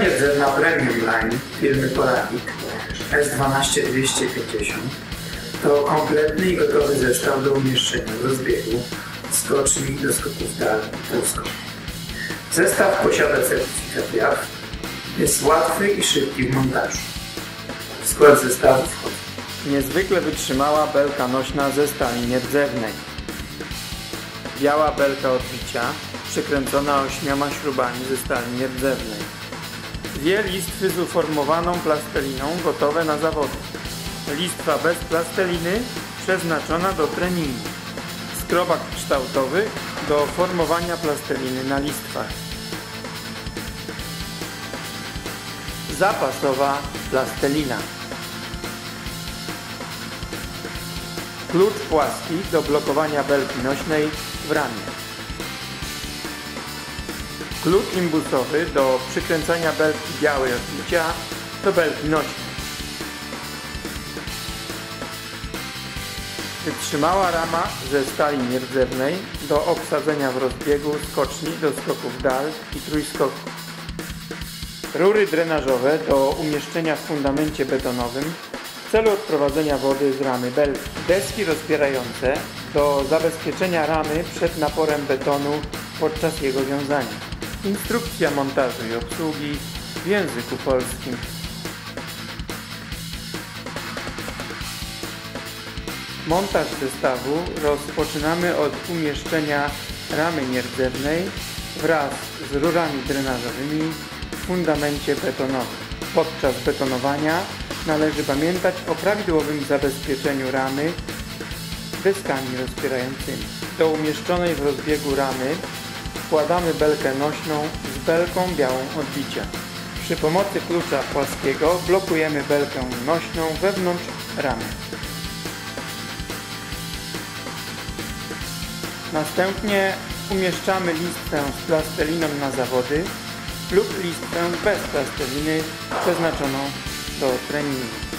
nierdzewna Premium Line firmy Polarik S12250 to kompletny i gotowy zestaw do umieszczenia w rozbiegu, skoczni do skoków dal i półskok. Zestaw posiada certyfikat JAF, jest łatwy i szybki w montażu. W skład zestawu wchodzi niezwykle wytrzymała belka nośna ze stali nierdzewnej, biała belka odbicia przykręcona 8 śrubami ze stali nierdzewnej, dwie listwy z uformowaną plasteliną gotowe na zawody, listwa bez plasteliny przeznaczona do treningu, skrobak kształtowy do formowania plasteliny na listwach, zapasowa plastelina, klucz płaski do blokowania belki nośnej w ramie, klucz imbusowy do przykręcania belki białej odbicia do belki nośnej, wytrzymała rama ze stali nierdzewnej do obsadzenia w rozbiegu skoczni do skoków dal i trójskoku, rury drenażowe do umieszczenia w fundamencie betonowym w celu odprowadzenia wody z ramy belki, deski rozpierające do zabezpieczenia ramy przed naporem betonu podczas jego wiązania, instrukcja montażu i obsługi w języku polskim. Montaż zestawu rozpoczynamy od umieszczenia ramy nierdzewnej wraz z rurami drenażowymi w fundamencie betonowym. Podczas betonowania należy pamiętać o prawidłowym zabezpieczeniu ramy deskami rozpierającymi. Do umieszczonej w rozbiegu ramy wkładamy belkę nośną z belką białą odbicia. Przy pomocy klucza płaskiego blokujemy belkę nośną wewnątrz ramy. Następnie umieszczamy listwę z plasteliną na zawody lub listwę bez plasteliny przeznaczoną do treningu.